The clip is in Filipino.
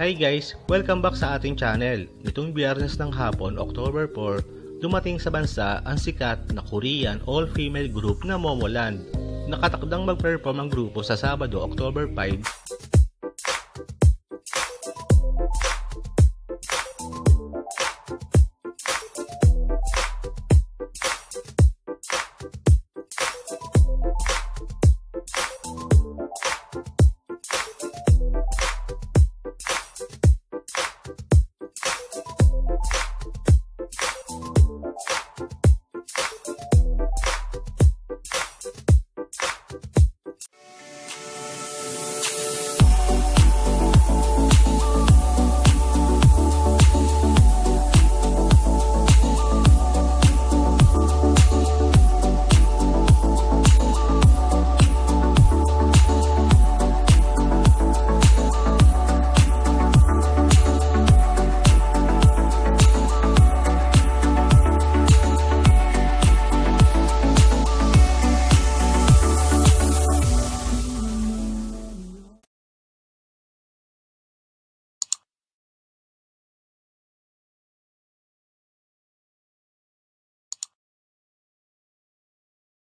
Hi guys! Welcome back sa ating channel. Nitong Biyernes ng hapon, October 4, dumating sa bansa ang sikat na Korean all-female group na Momoland. Nakatakdang mag-perform ang grupo sa Sabado, October 5